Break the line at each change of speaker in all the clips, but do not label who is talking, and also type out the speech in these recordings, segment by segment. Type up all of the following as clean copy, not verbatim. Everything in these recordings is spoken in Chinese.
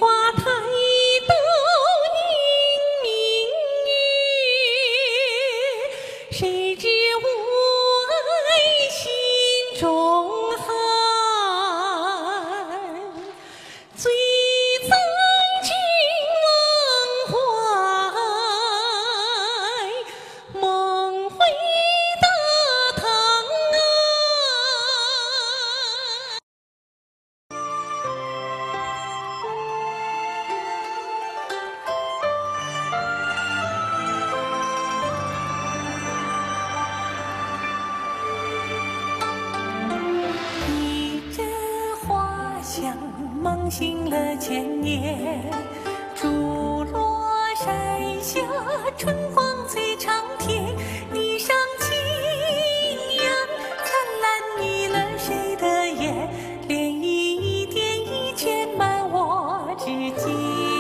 花台都迎明月，谁知我爱心中寒。最憎君忘怀，梦回大唐啊。一阵花香梦醒了千年，竹落山下春光最长天，霓裳轻扬灿烂迷了谁的眼，涟漪一点一圈满我指尖。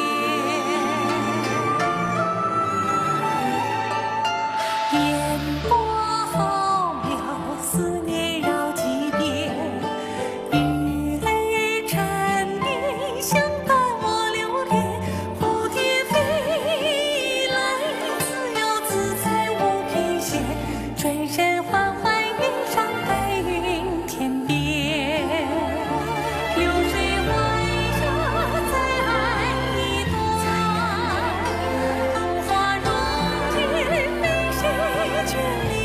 烟波浩渺，思念绕几遍，鱼儿缠绵，相伴我流连。蝴蝶飞来，自由自在无边线，转身缓缓跃上白云天边。流水万沙，再爱一段，桃花容颜，被谁眷恋？